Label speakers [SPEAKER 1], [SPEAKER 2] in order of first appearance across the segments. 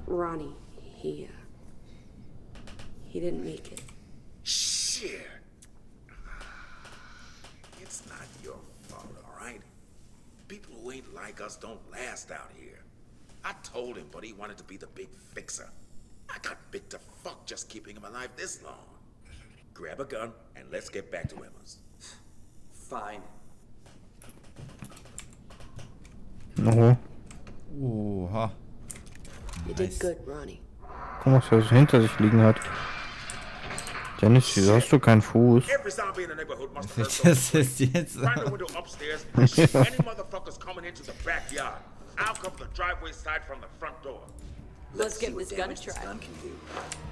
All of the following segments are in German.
[SPEAKER 1] Ronnie, he didn't make it.
[SPEAKER 2] Shit. It's not your fault, all right? People who ain't like us don't last out here. I told him, but he wanted to be the big fixer. I got bit to fuck just keeping him alive this long. Grab a gun and let's get back to Emma's.
[SPEAKER 3] Fine.
[SPEAKER 4] Oh.
[SPEAKER 5] Oha.
[SPEAKER 1] You did good, Ronnie.
[SPEAKER 4] Guck mal, was er hinter sich liegen hat. Dennis, wieso hast du keinen Fuß?
[SPEAKER 2] Every zombie in the neighborhood must have
[SPEAKER 5] Das ist jetzt.
[SPEAKER 2] Find the window upstairs and shoot any motherfuckers coming into the backyard. I'll cover the driveway side from the front door.
[SPEAKER 1] Let's give this gun a try.
[SPEAKER 3] Gun can do.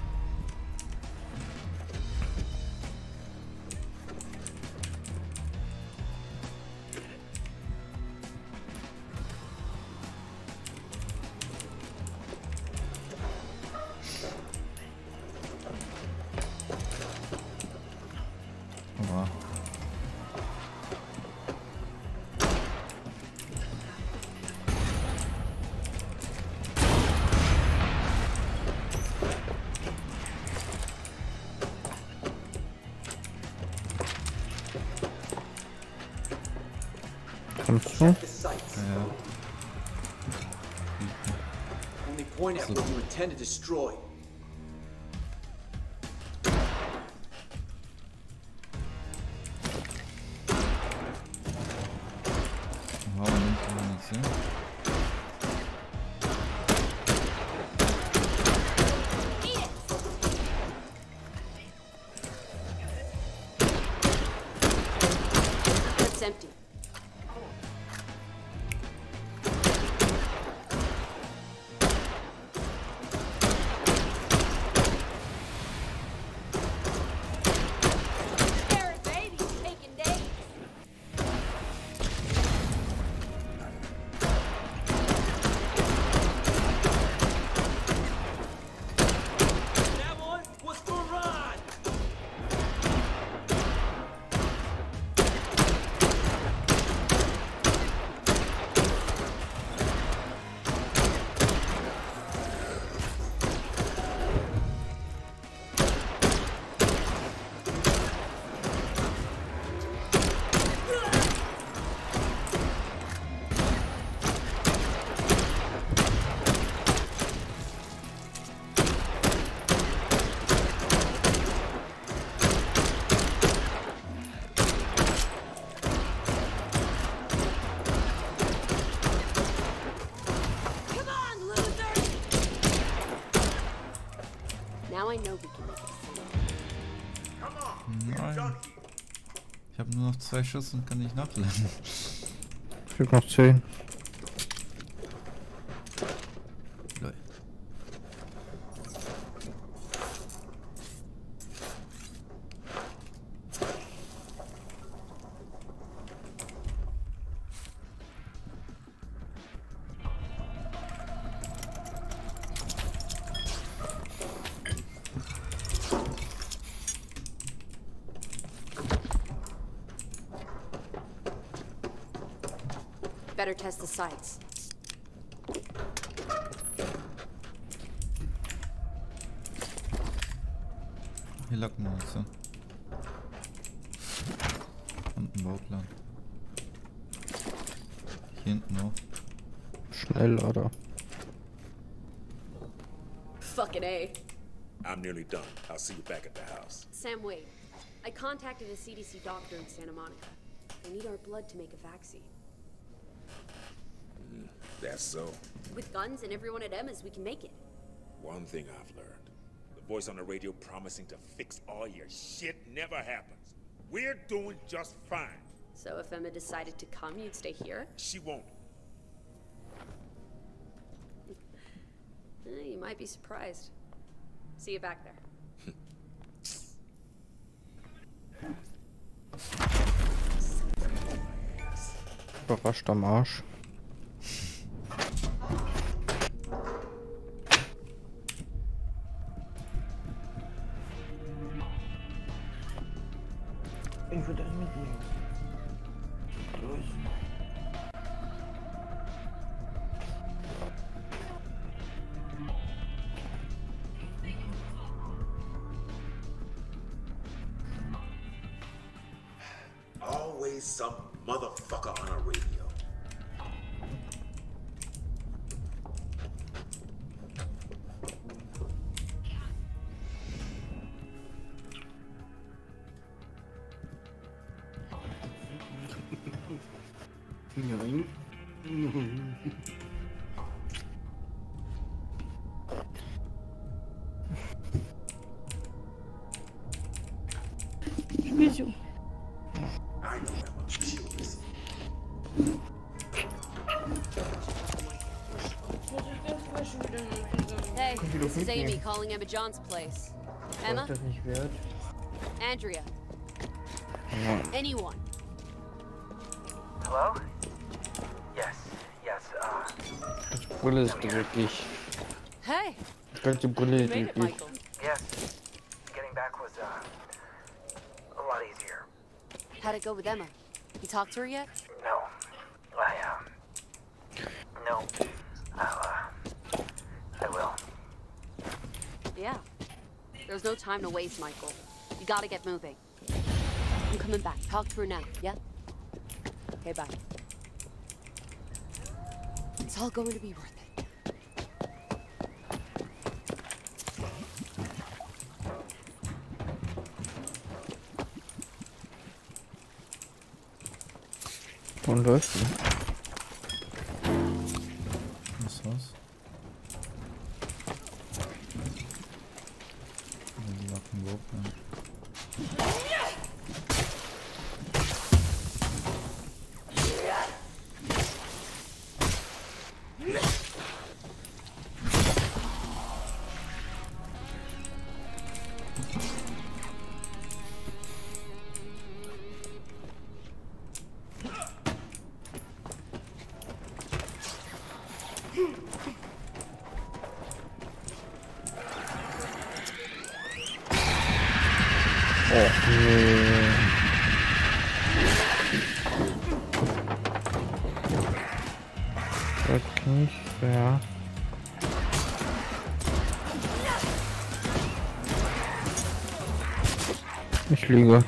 [SPEAKER 5] Oha.
[SPEAKER 4] Kommst du?
[SPEAKER 3] The sights.
[SPEAKER 5] Ja.
[SPEAKER 3] Only point at what you intend to destroy.
[SPEAKER 5] Oha, nimmt aber nichts, ja?
[SPEAKER 1] It's empty.
[SPEAKER 6] Scary baby's taking days.
[SPEAKER 3] That one was for Ron.
[SPEAKER 6] Come on, loser!
[SPEAKER 1] Now I know we can make it safe.
[SPEAKER 2] Come on, we're
[SPEAKER 5] Nein.
[SPEAKER 2] done here.
[SPEAKER 5] Ich habe nur noch 2 Schuss und kann nicht nachladen.
[SPEAKER 4] Fehlt noch 10.
[SPEAKER 5] Lol.
[SPEAKER 1] Better test the sights.
[SPEAKER 5] Hier lag Munition. Und ein Bauplan. Hier hinten auch.
[SPEAKER 4] Schnelllader.
[SPEAKER 1] Fucking A.
[SPEAKER 2] I'm nearly done. I'll see you back at the house.
[SPEAKER 1] Sam, wait. I contacted a CDC doctor in Santa Monica. They need our blood to make a vaccine.
[SPEAKER 2] That's so.
[SPEAKER 1] With guns and everyone at Emma's, we can make it.
[SPEAKER 2] One thing I've learned. The voice on the radio promising to fix all your shit never happens. We're doing just fine.
[SPEAKER 1] So if Emma decided to come, you'd stay here?
[SPEAKER 2] She won't.
[SPEAKER 1] You might be surprised. See you back there.
[SPEAKER 4] Überrascht am Arsch. Ich würde das mitnehmen. Los.
[SPEAKER 2] always some motherfucker on a radio.
[SPEAKER 4] Nein.
[SPEAKER 1] Wieso?
[SPEAKER 2] I know that much. She will listen.
[SPEAKER 1] Hey,
[SPEAKER 4] Könnt ihr
[SPEAKER 1] this
[SPEAKER 4] doch
[SPEAKER 1] is Amy
[SPEAKER 4] mitnehmen.
[SPEAKER 1] calling Emma John's place.
[SPEAKER 4] Was
[SPEAKER 1] Emma?
[SPEAKER 4] das nicht wert?
[SPEAKER 1] Andrea?
[SPEAKER 4] Ja.
[SPEAKER 1] Anyone?
[SPEAKER 7] Hello? Yes,
[SPEAKER 4] Die Brille ist dreckig.
[SPEAKER 1] Hey,
[SPEAKER 4] Die ganze Brille
[SPEAKER 1] you
[SPEAKER 4] ist
[SPEAKER 1] made it,
[SPEAKER 4] dreckig.
[SPEAKER 1] Michael.
[SPEAKER 7] yes. Getting back was, a lot easier.
[SPEAKER 1] How'd it go with Emma? You talked to her yet?
[SPEAKER 7] No. No. I will.
[SPEAKER 1] Yeah. There's no time to waste, Michael. You gotta get moving. I'm coming back. Talk to her now, yeah? Okay, bye. It's all going to be worth it.
[SPEAKER 4] Und läuft.
[SPEAKER 5] Was war's? Die Waffen Bauplan.
[SPEAKER 4] Oh, nee. Das ist nicht fair. Ich liege.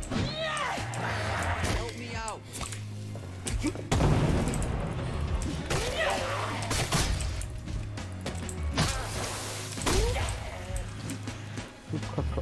[SPEAKER 4] Du Kacke.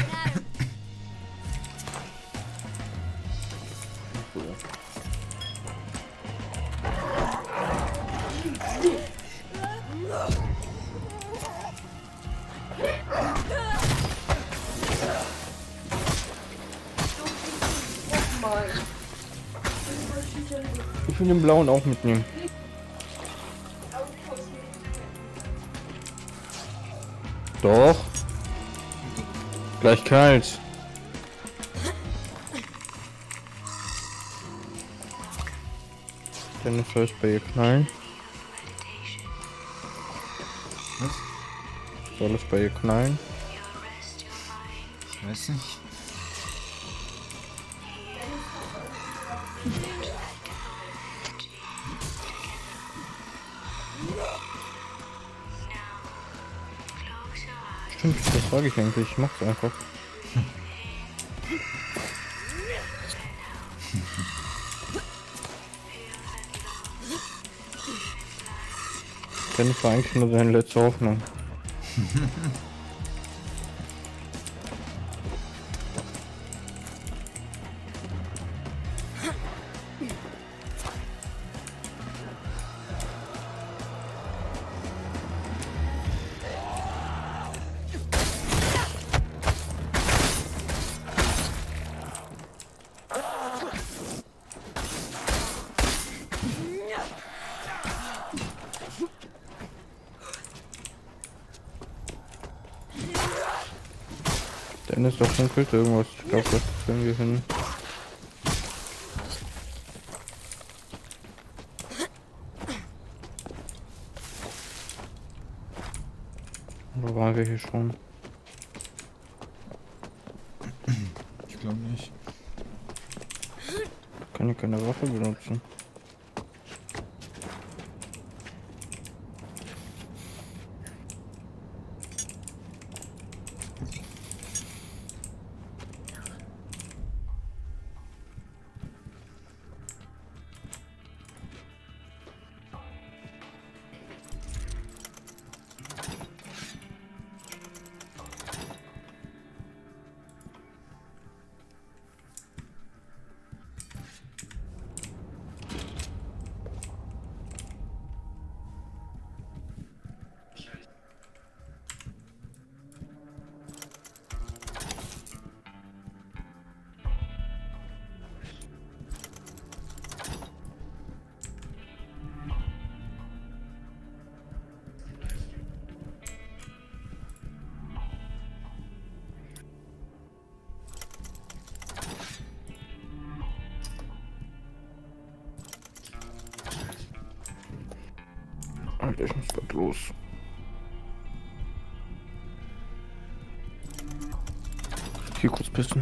[SPEAKER 4] Ich will den blauen auch mitnehmen. Doch. Gleich kalt. Dennis soll es bei ihr knallen.
[SPEAKER 5] Was?
[SPEAKER 4] Soll es bei ihr knallen?
[SPEAKER 5] Ich weiß nicht.
[SPEAKER 4] Stimmt, das sage ich eigentlich. Ich mach's einfach. Dennis war eigentlich nur seine letzte Hoffnung. Dennis, da funkelt irgendwas. Ich glaube, das kriegen wir hin. Oder waren wir hier schon?
[SPEAKER 5] Ich glaube nicht.
[SPEAKER 4] Kann ich keine Waffe benutzen? Alter, ich muss grad los. Hier kurz pissen.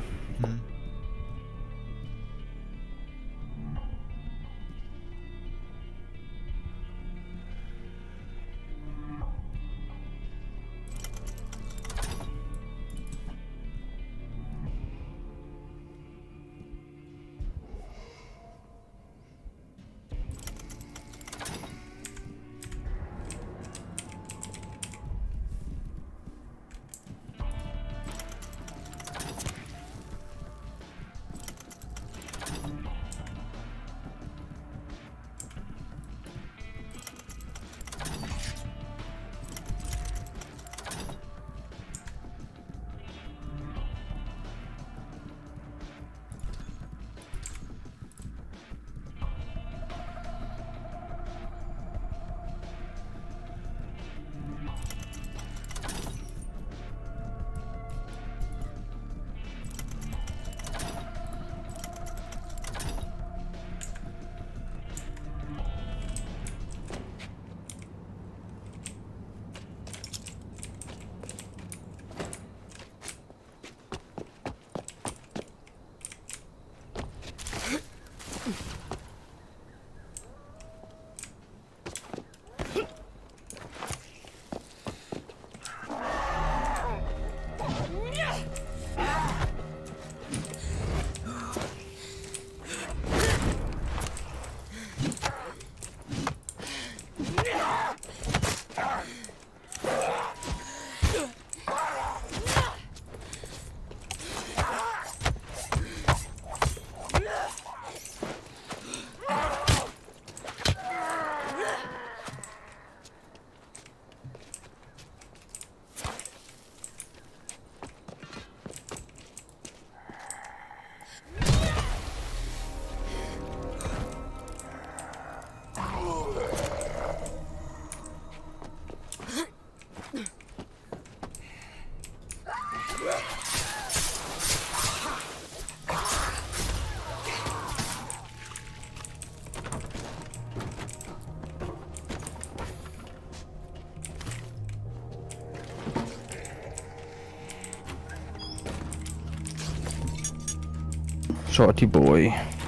[SPEAKER 4] Shorty boy.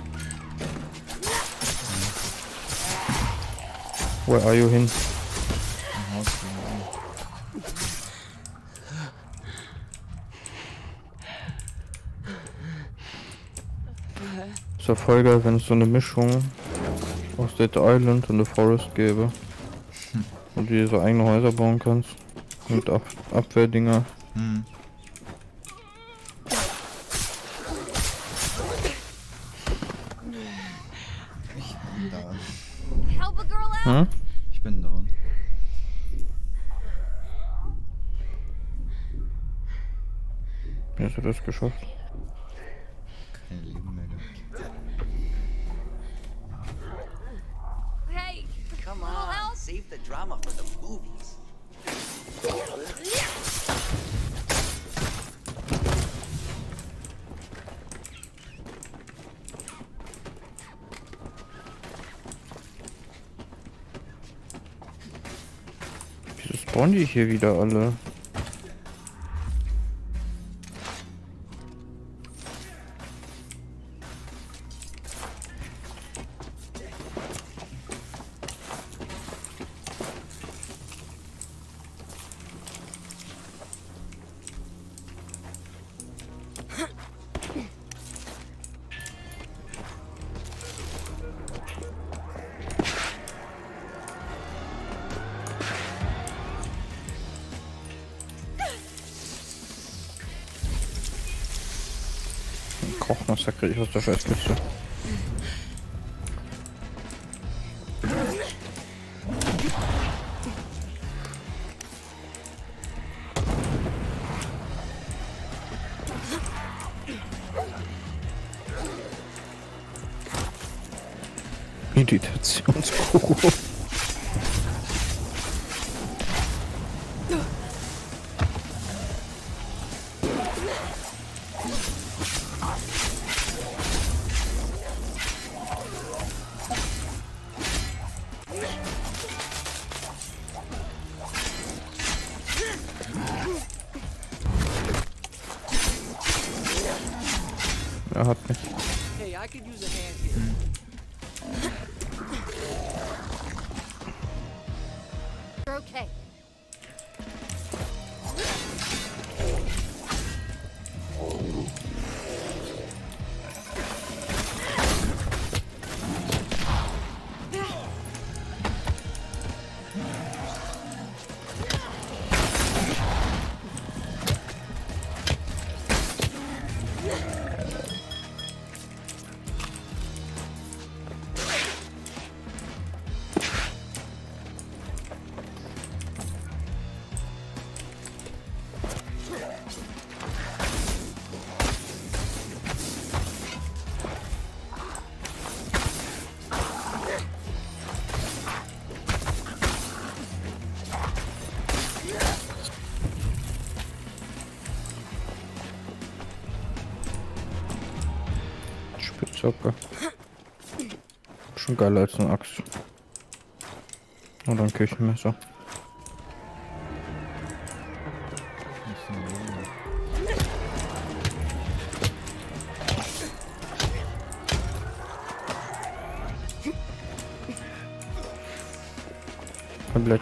[SPEAKER 4] Where are you hin?
[SPEAKER 5] Im Haus gegangen.
[SPEAKER 4] Ist ja voll geil, wenn es so eine Mischung aus Dead Island und The Forest gäbe. Und du dir so eigene Häuser bauen kannst. Und Abwehrdinger.
[SPEAKER 5] Hm.
[SPEAKER 6] Help a girl out?
[SPEAKER 4] Hm?
[SPEAKER 5] Ich bin down.
[SPEAKER 4] Wie hast du das geschafft?
[SPEAKER 5] Keine Leben mehr gehabt.
[SPEAKER 6] Hey,
[SPEAKER 8] Come
[SPEAKER 6] little
[SPEAKER 8] on,
[SPEAKER 6] help?
[SPEAKER 8] save the drama for the movies.
[SPEAKER 4] Wieso spawnen die hier wieder alle? Kochmesser krieg ich aus der Scheißkiste. Meditationsguru. Er hat mich.
[SPEAKER 3] Hey, I could use a hand here.
[SPEAKER 1] You're okay.
[SPEAKER 4] Spitzhacke. Schon geiler als eine Axt. Oder ein Küchenmesser. Komplett.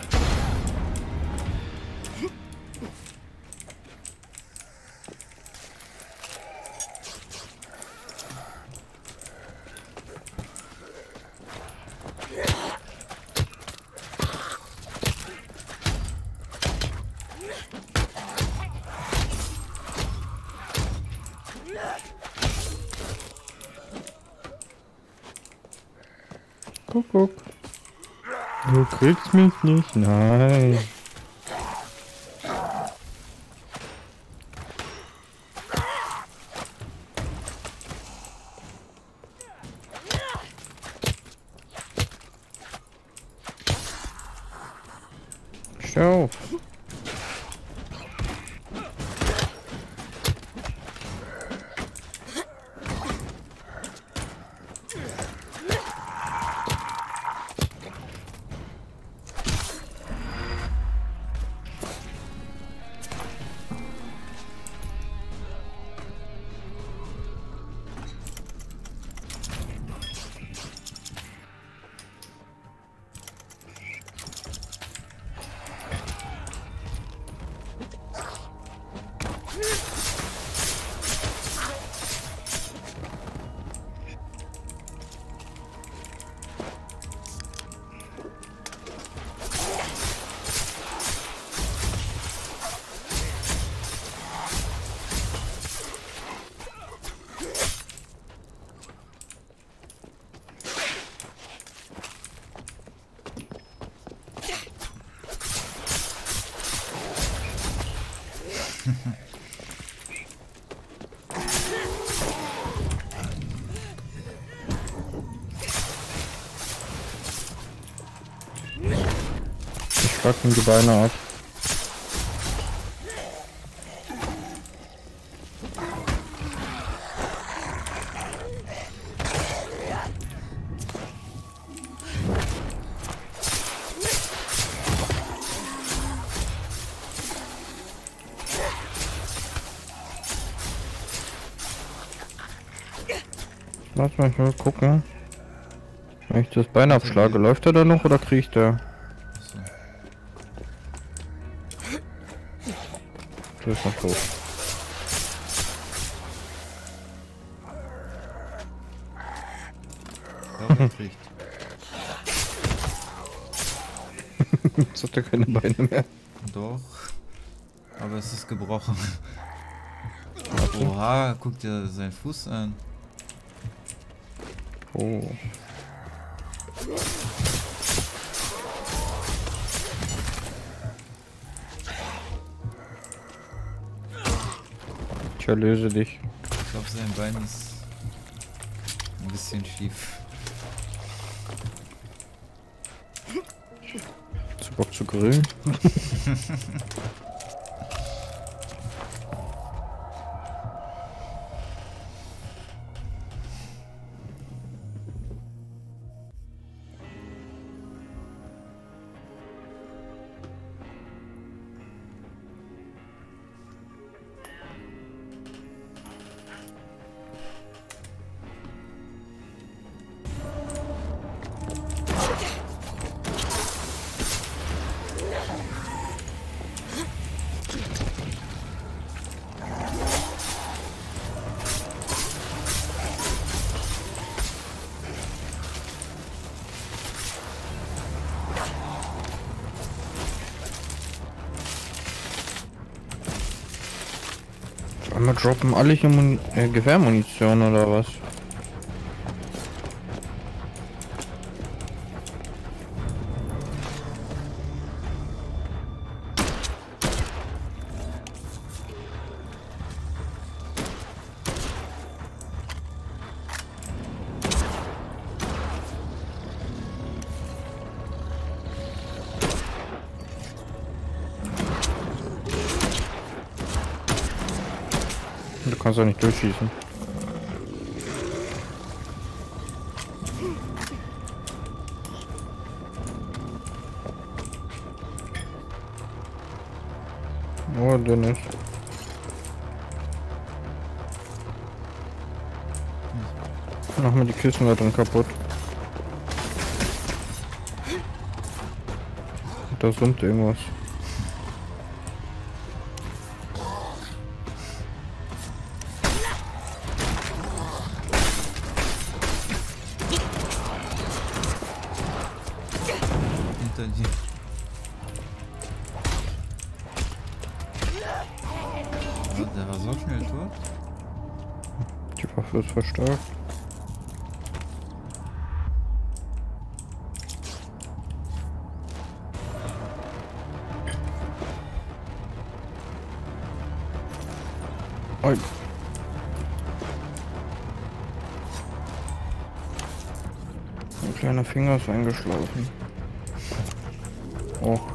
[SPEAKER 4] Guck. Du kriegst mich nicht, nein. Steh auf. Ich schlag ihm die Beine ab. Lass mal hier gucken. Wenn ich das Bein abschlage, läuft er da noch oder kriecht er?
[SPEAKER 5] Achso.
[SPEAKER 4] Der ist noch tot.
[SPEAKER 5] Ja, er kriegt.
[SPEAKER 4] Jetzt hat er keine Beine mehr.
[SPEAKER 5] Doch. Aber es ist gebrochen. Oha, guck dir seinen Fuß an.
[SPEAKER 4] Oh. Ich erlöse dich.
[SPEAKER 5] Ich glaube, sein Bein ist ein bisschen schief.
[SPEAKER 4] Hast du Bock zu grillen? Wir droppen alle hier Gewehrmunition oder was? Du kannst doch nicht durchschießen. Oh, Dennis. Mach mir die Kissen da drin kaputt. Da summt irgendwas.
[SPEAKER 5] Hinter dir. Oh, der war so schnell tot.
[SPEAKER 4] Die Waffe ist verstärkt. Oi. Ein kleiner Finger ist eingeschlafen. Oh.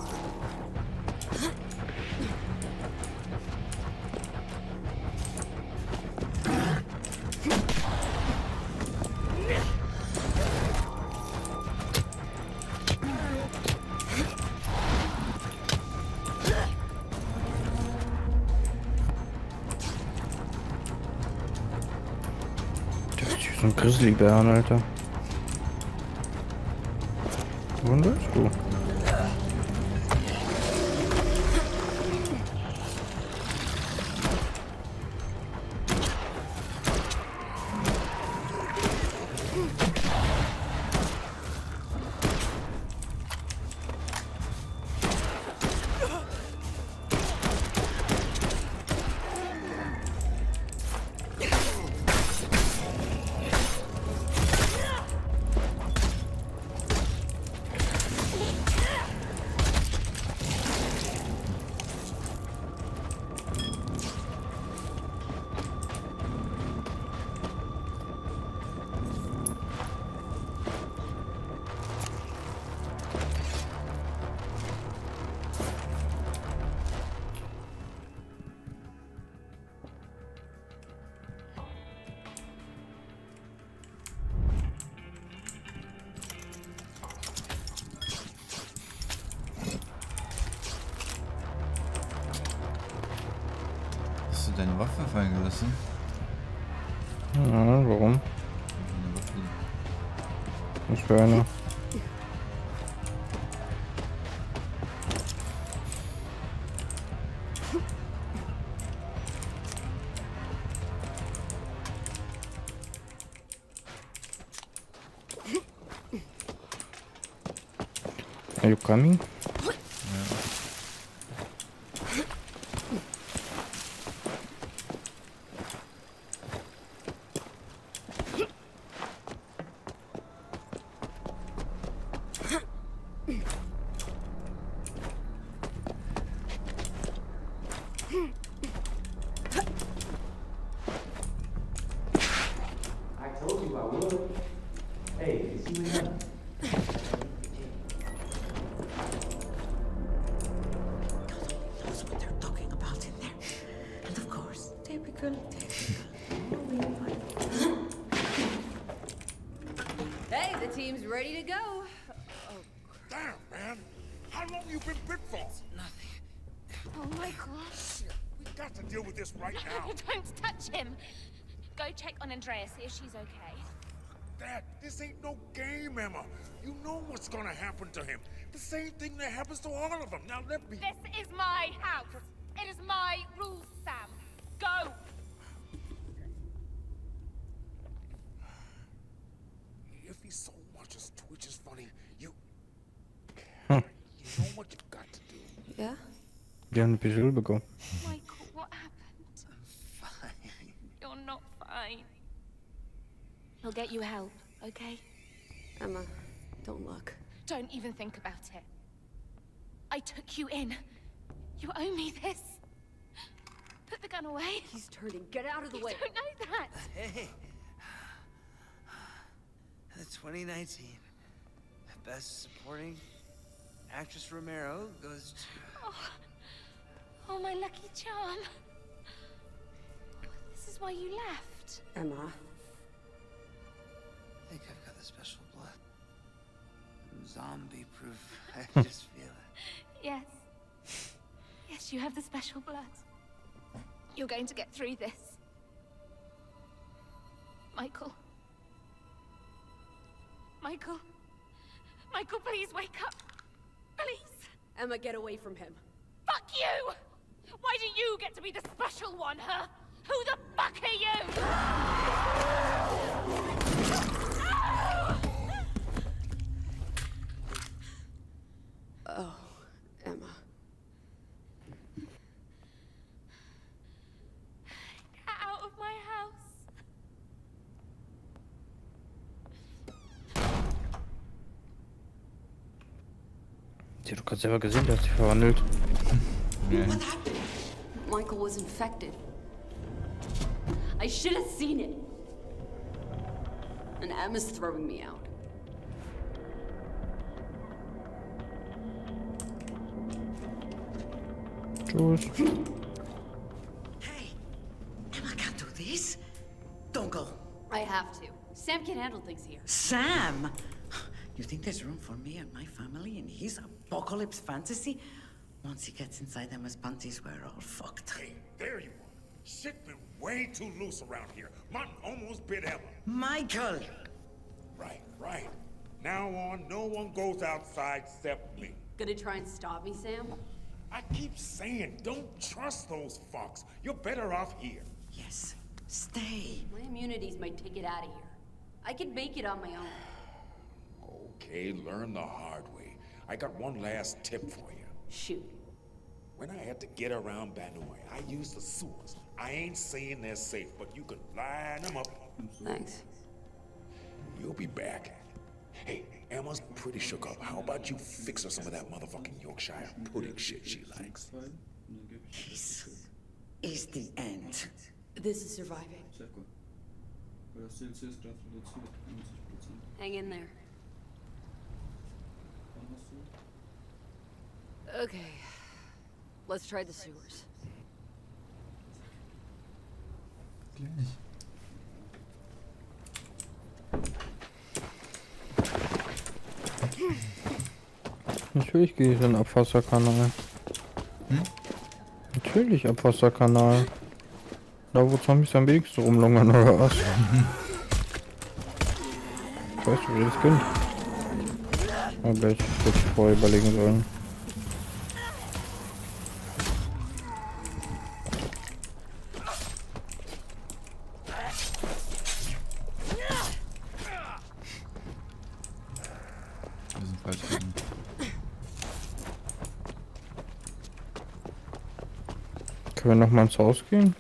[SPEAKER 4] Das ist so ein Grizzlybären, Alter. Wohin willst du?
[SPEAKER 5] Hast du deine Waffe fallen gelassen?
[SPEAKER 4] Ja, warum?
[SPEAKER 5] Eine Waffe.
[SPEAKER 4] Was für eine? Are you coming?
[SPEAKER 9] I told you I would. Hey, you see what happened?
[SPEAKER 10] Knows what they're talking about in there. And of course, typical.
[SPEAKER 6] Hey, the team's ready to go.
[SPEAKER 2] Damn, man. How long you been bit for?
[SPEAKER 6] Oh my gosh.
[SPEAKER 2] We got to deal with this right now.
[SPEAKER 11] Don't touch him. Go check on Andrea, see if she's okay.
[SPEAKER 2] Dad, this ain't no game, Emma. You know what's gonna happen to him. The same thing that happens to all of them. Now let me...
[SPEAKER 11] This is my house. It is my rules, Sam. Go!
[SPEAKER 2] If he so much as twitches funny, you...
[SPEAKER 4] Hm.
[SPEAKER 2] You know what you got to do.
[SPEAKER 1] Yeah?
[SPEAKER 4] Die haben eine Pistole bekommen.
[SPEAKER 11] Michael, what happened? I'll get you help, okay?
[SPEAKER 1] Emma, don't look.
[SPEAKER 11] Don't even think about it. I took you in. You owe me this. Put the gun away.
[SPEAKER 1] He's turning. Get out of the way.
[SPEAKER 11] You don't know that.
[SPEAKER 8] Hey. The 2019 Best Supporting Actress Romero goes to...
[SPEAKER 11] Oh, my lucky charm. This is why you left.
[SPEAKER 1] Emma.
[SPEAKER 8] I think I've got the special blood. Zombie-proof. I just feel it.
[SPEAKER 11] Yes. Yes, you have the special blood. You're going to get through this. Michael. Michael. Michael, please wake up. Please.
[SPEAKER 1] Emma, get away from him.
[SPEAKER 11] Fuck you! Why do you get to be the special one, huh? Who the fuck are you?
[SPEAKER 1] Oh, Emma.
[SPEAKER 11] Get out of my house.
[SPEAKER 4] Sie hat doch gerade selber gesehen, dass sie verwandelt.
[SPEAKER 5] Nee.
[SPEAKER 1] Michael was infected. I should have seen it. And Emma's throwing me out.
[SPEAKER 4] Tschüss.
[SPEAKER 10] Hey, Emma can't do this. Don't go.
[SPEAKER 1] I have to. Sam can handle things here.
[SPEAKER 10] Sam! You think there's room for me and my family in his apocalypse fantasy? Once he gets inside Emma's panties, we're all fucked.
[SPEAKER 2] Hey, there you are. Shit been way too loose around here. Martin almost bit Emma.
[SPEAKER 10] Michael!
[SPEAKER 2] Right. Now on, no one goes outside except me.
[SPEAKER 1] Gonna try and stop me, Sam?
[SPEAKER 2] I keep saying, don't trust those fucks. You're better off here.
[SPEAKER 10] Yes, stay.
[SPEAKER 1] My immunities might take it out of here. I can make it on my own.
[SPEAKER 2] Okay, learn the hard way. I got one last tip for you.
[SPEAKER 1] Shoot.
[SPEAKER 2] When I had to get around Banoi, I used the sewers. I ain't saying they're safe, but you can line them up.
[SPEAKER 1] Thanks.
[SPEAKER 2] You'll be back. Hey, Emma's pretty shook up. How about you fix her some of that motherfucking Yorkshire pudding shit she likes?
[SPEAKER 10] This is the end.
[SPEAKER 1] This is surviving. Hang in there. Okay. Let's try the sewers.
[SPEAKER 5] Gleich.
[SPEAKER 4] Natürlich gehe ich in den Abwasserkanal. Natürlich Abwasserkanal. Da wo Zombies am wenigsten rumlungern oder was? Weißt du, wie das Kind? Aber ich hätte vorher überlegen sollen.
[SPEAKER 5] Wir sind falsch gegangen.
[SPEAKER 4] Können wir noch mal ins Haus gehen?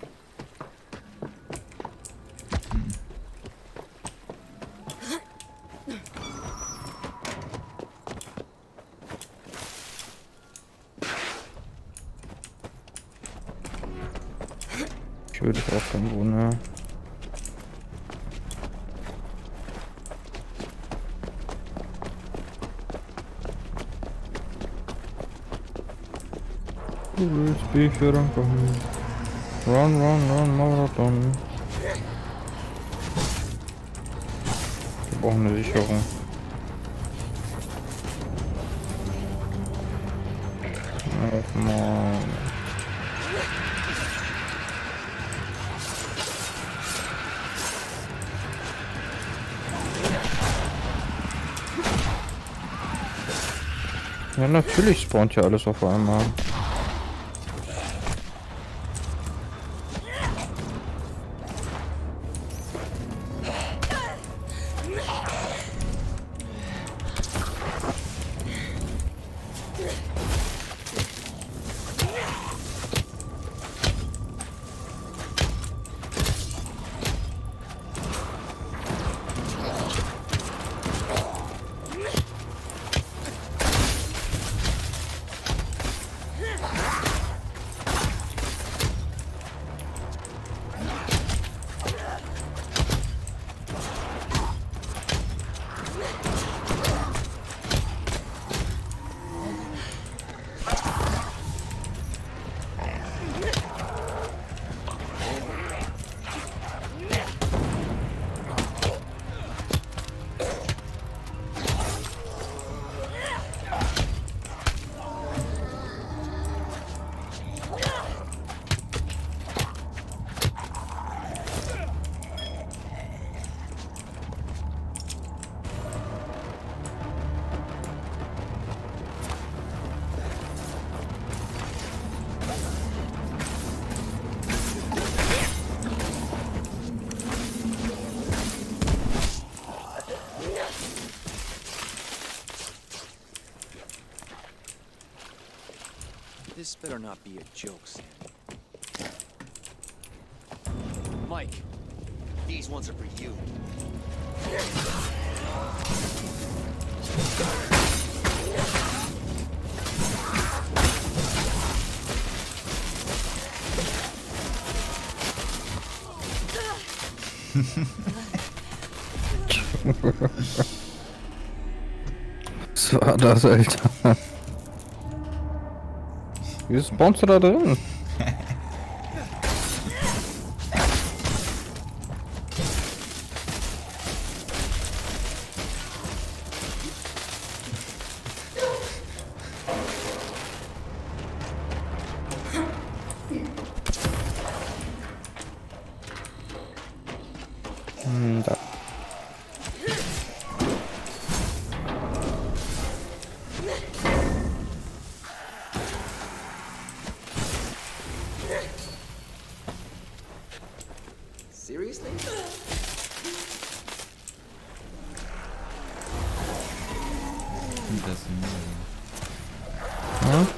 [SPEAKER 4] Ich würde auch kein Wunder. Du willst Bücher rankommen. Run, Marathon. Wir brauchen eine Sicherung. Ach man. Ja, natürlich spawnt ja alles auf einmal.
[SPEAKER 3] This better not be a joke, Sandy. Mike, these ones are for you.
[SPEAKER 4] Was war das, Alter? Wie spawnst du da drin? Da.
[SPEAKER 3] Seriously?
[SPEAKER 5] Das ist
[SPEAKER 4] Ja?